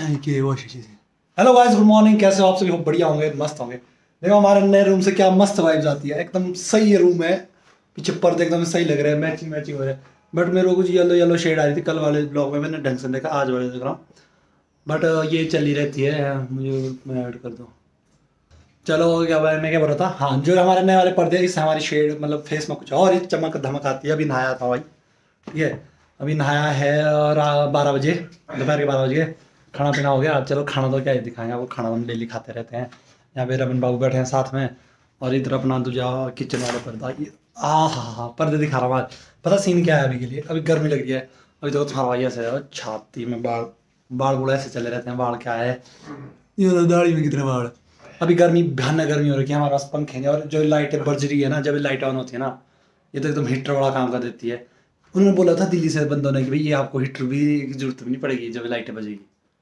कि वो चीज़। Hello guys, good morning. कैसे हो आप सभी? हो बढ़िया होंगे, मस्त होंगे। देखो हमारे नए रूम से क्या मस्त वाइब्स आती है। एकदम सही है रूम है, पीछे पर्दे एकदम सही लग रहे हैं, मैचिंग हो रहा है। बट मेरे को कुछ येलो येलो शेड आ रही थी कल वाले ब्लॉग में, मैंने ढंग से देखा, आज वाले देख रहा हूँ। बट ये चली रहती है, मुझे मैं ऐड कर दूँ। चलो क्या भाई, मैं क्या बोल रहा था, हाँ जो हमारे नए वाले पर्दे इससे हमारी शेड मतलब फेस में कुछ और ही चमक धमक आती है। अभी नहाया था भाई, ठीक है, अभी नहाया है और 12 बजे, दोपहर के 12 बजे खाना पीना हो गया। चलो खाना तो क्या ही दिखाएंगे, वो खाना हम डेली खाते रहते हैं। यहाँ पे रमन बाबू बैठे हैं साथ में, और इधर अपना दूजा किचन वाले पर्दा। हाँ पर्दे दिखा रहा हूँ आज। पता सीन क्या है अभी के लिए, अभी गर्मी लग रही है। अभी तो हवाइया से छाती में बाढ़ बूढ़ ऐसे चले रहते हैं। बाढ़ क्या है, ये दाढ़ी में कितने बाढ़। अभी गर्मी भयानक गर्मी हो रही है, हमारे पास पंखे हैं और जो लाइटें बज रही है ना, जब लाइट ऑन होती है ना, ये तो एकदम हीटर वाला काम कर देती है। उन्होंने बोला था दिल्ली से बंदों ने कि भाई ये आपको हीटर भी की जरूरत भी नहीं पड़ेगी जब लाइटें बजेगी।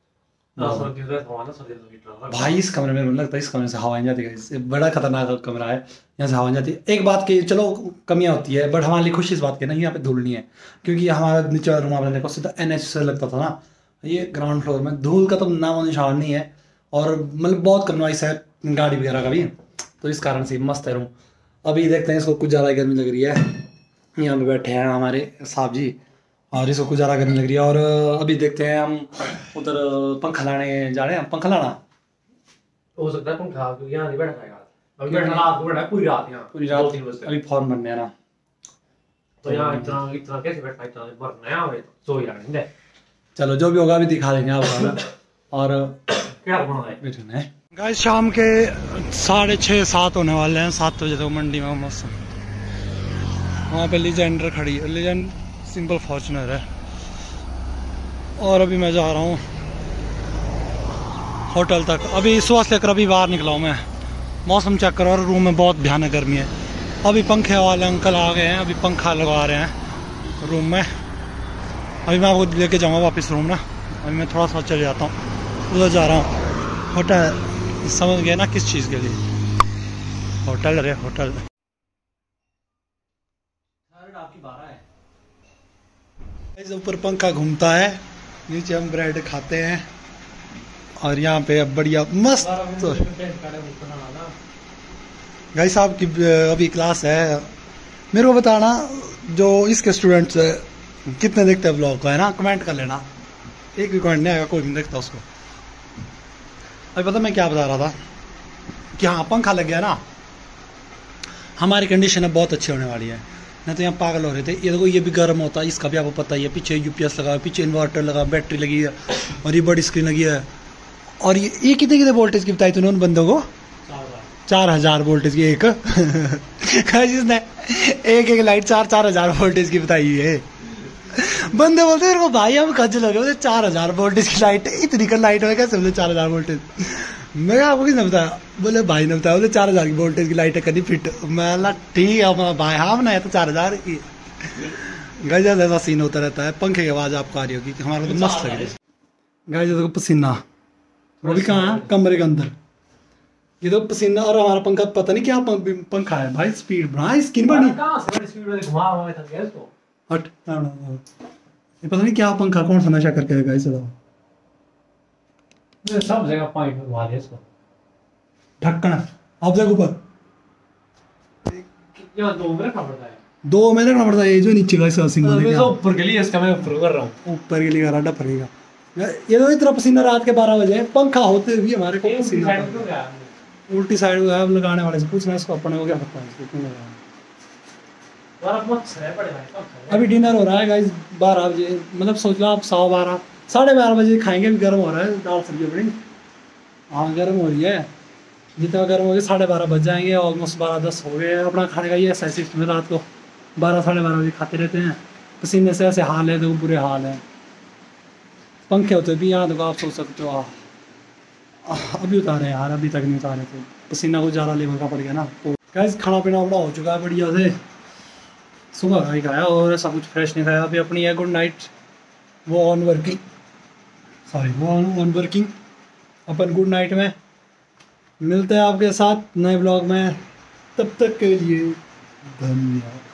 भाई इस कमरे में लगता है इस कमरे से हवा नहीं जाती है, बड़ा खतरनाक कमरा है, यहाँ से हवा नहीं जाती। एक बात की चलो कमियाँ होती है, बट हमारे लिए खुशी इस बात की ना, यहाँ पे धूल नहीं है। क्योंकि हमारा नीचे वाला रूम आपने देखो सीधा NH से लगता था ना, ये ग्राउंड फ्लोर में धूल का तो नामो निशान नहीं है। और मतलब बहुत कम नॉइस है गाड़ी वगैरह का भी, तो इस कारण से मस्त है रूम। अभी देखते हैं, इसको कुछ ज़्यादा गर्मी लग रही है। यहाँ पे बैठे हैं हमारे साहब जी, और इसको कुछ ज़्यादा गर्मी लग रही है। और अभी देखते हैं हम उधर पंखा लाने जा रहे हैं। पंखा लाना हो सकता है पंखा, क्योंकि यहाँ नहीं बैठा है अभी, बैठना रात को बैठा है पूरी रात, यहाँ पूरी रात 3 बजे अभी फॉर्म बनने हैं ना, तो यहाँ इतना कैसे बैठना, इतना भरना है हमें सो ही रहने। चलो जो भी होगा अभी दिखा देंगे आप। और क्या बनाना है गाइस, शाम के 6:30 7 होने वाले हैं। 7 बजे तक मंडी में मौसम। वहाँ पे लीजेंडर खड़ी है, लीजेंड सिंपल फॉर्चुनर है। और अभी मैं जा रहा हूँ होटल तक। अभी सुबह से लेकर अभी बाहर निकला हूँ मैं। मौसम चेक करो, और रूम में बहुत भयानक गर्मी है। अभी पंखे वाले अंकल आ गए हैं, अभी पंखा लगवा रहे हैं रूम में। अभी मैं आपको लेके जाऊँगा वापस रूम ना। अभी मैं थोड़ा सा चले जाता हूँ, उधर जा रहा हूँ होटल। समझ गए ना किस चीज़ के लिए? होटल रे होटल। ऊपर पंखा घूमता है, नीचे हम ब्रेड खाते हैं, और यहाँ पे बढ़िया मस्त। गाइस साहब की अभी क्लास है। मेरे को बताना जो इसके स्टूडेंट्स कितने देखते हैं ब्लॉग को, है ना, कमेंट कर लेना। एक भी कमेंट नहीं आएगा, कोई नहीं देखता उसको। अभी पता मैं क्या बता रहा था कि हाँ पंखा लग गया ना, हमारी कंडीशन है बहुत अच्छी होने वाली है। नहीं तो यहाँ पागल हो रहे थे। ये देखो ये भी गर्म होता है, इसका भी आपको पता ही है। पीछे UPS लगा, पीछे इन्वर्टर लगा, बैटरी लगी है, और ये बड़ी स्क्रीन लगी है। और ये कितने वोल्टेज की बताई तूने उन बंदों को? 4000 वोल्टेज की एक जिसने एक लाइट 4000 वोल्टेज की बताई है। बंदे बोलते मेरे को भाई हम खज्जल हो गए, बोले 4000 वोल्टेज की लाइट, इतनी का लाइट हो कैसे बोले 4000 वोल्टेज? मैं आपको किसने बताया? बोले भाई ने बताया, बोले 4000 की वोल्टेज की लाइट है कभी फिट। मैं ठीक है भाई, हाँ बनाया तो 4000 की। गजब ऐसा सीन होता रहता है। पंखे की आवाज़ आपको आ रही होगी कि हमारा तो मस्त लग रही है। गाइस देखो पसीना, वो भी कहाँ है? कमरे के अंदर। ये तो पसीना, और हमारा पंखा पता नहीं क्या पंखा है भाई। स्पीड बढ़ा, स्किन बढ़ी। हट, ये पता नहीं क्या पंखा, कौन सा नशा करके है गाइस। सब जगह पानी घुमा दिया इसको। ढक्कन आप जगह ऊपर यहाँ 2 में रखना पड़ता है। 2 में रखना पड़ता है। ये जो नीचे का सिंगल है, ऊपर के लिए इसका मैं ऊपर कर रहा हूँ, ऊपर के लिए कर रहा पड़ेगा। ये तो इतना पसीना रात के 12 बजे पंखा होते हुए हमारे को पसीना। उल्टी साइड लगाने वाले से पूछना इसको, अपने को क्या पता है। अभी डिनर हो रहा है गाइस 12 बजे, मतलब सोच लो आप 12:15 12:30 बजे खाएंगे। अभी गर्म हो रहा है, दाल सब्जी बड़ी हाँ गर्म हो रही है। जितना गर्म हो गया 12:30 बज जाएंगे। ऑलमोस्ट 12-10 हो गए। अपना खाने का ये ऐसा सिस्टम है, रात को 12-12:30 बजे खाते रहते हैं। पसीने से ऐसे हाल है, तो बुरे हाल है। पंखे होते भी यहाँ देखो, आप सोच सकते हो। अभी उतारे यार, अभी तक नहीं उतारे थे। पसीना कुछ ज़्यादा लेवल का पड़ गया ना। तो गाइस खाना पीना बड़ा हो चुका है बढ़िया से। सुबह का ही खाया और ऐसा कुछ फ्रेश नहीं खाया। अभी अपनी है गुड नाइट, वो ऑन वर्किंग, सॉरी वो ऑन वर्किंग। अपन गुड नाइट में मिलते हैं आपके साथ नए ब्लॉग में। तब तक के लिए धन्यवाद।